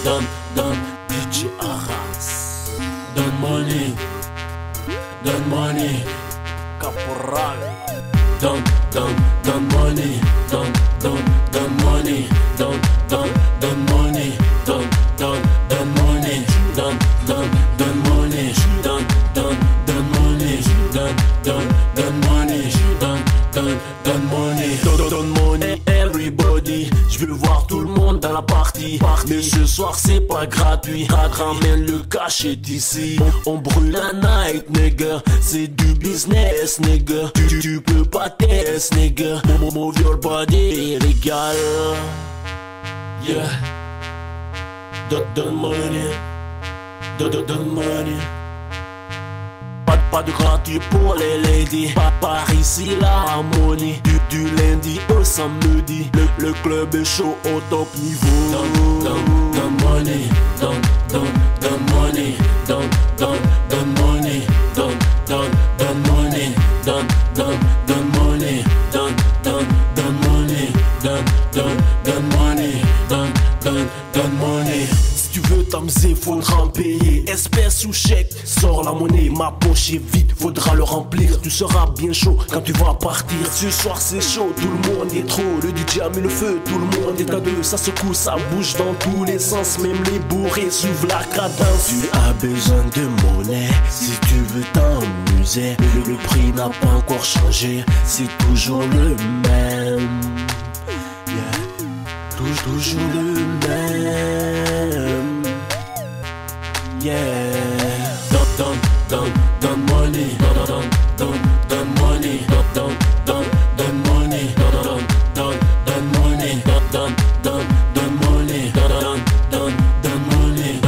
donne, DJ Arras. Donne money, Caporal. Donne money, donne money, donne money, donne money, donne money, donne money, everybody. Je veux voir tout le monde dans la partie. Mais ce soir c'est pas gratuit. Ramène le cachet d'ici. On brûle la night, nigga. C'est du business, nigga. Tu peux pas test, nigga. Move your body, légal. Yeah. Donne money. Donne money. Pas de gratuit pour les ladies. Par ici la harmonie. Du lundi au samedi. Le club est chaud au top niveau. Donne money. Donne money. Donne money. Donne money. Donne money. Donne money. Donne money. Donne money. Si tu veux t'amuser, faudra en payer. Espèce ou chèque, sors la monnaie. Ma poche est vide, faudra le remplir. Tu seras bien chaud quand tu vas partir. Ce soir c'est chaud, tout le monde est trop. Le DJ a mis le feu, tout le monde est à deux. Ça secoue, ça bouge dans tous les sens. Même les bourrés suivent la cadence. Tu as besoin de monnaie si tu veux t'amuser. Le prix n'a pas encore changé, c'est toujours le même. Toujours le même. Yeah. Donne money. Donne money. Donne money. Donne money. Donne money. Donne money.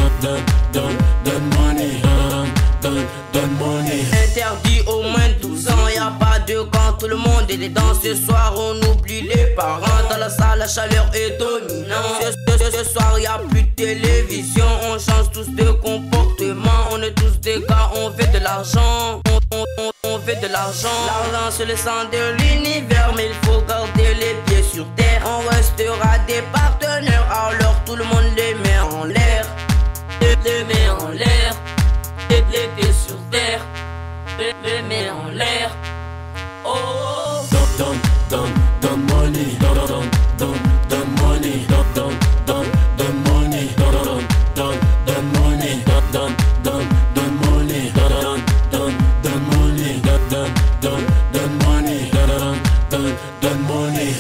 Donne money. Interdit au moins de 12 ans, y'a pas de camp, tout le monde est dedans. Ce soir on oublie les parents. Dans la salle la chaleur est dominante. Ce soir y'a plus de télévision. On change tous de comportement. On est tous des gars, on fait de l'argent. On fait de l'argent. L'argent c'est le sang de l'univers. Mais il faut garder les pieds sur terre. On restera des partenaires. Alors tout le monde les met en l'air. Les met en l'air. Les pieds sur terre. Les met en l'air. Oh. Donne money. Donne money. Donne money. Donne money. Donne money. Donne money. Donne money. Donne money.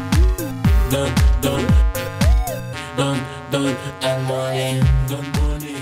Donne money.